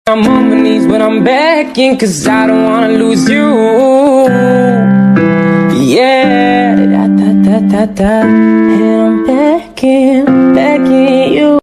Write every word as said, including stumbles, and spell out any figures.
I'm on my knees when I'm begging, cause I don't wanna lose you. Yeah, da da da da da. And I'm begging, begging you.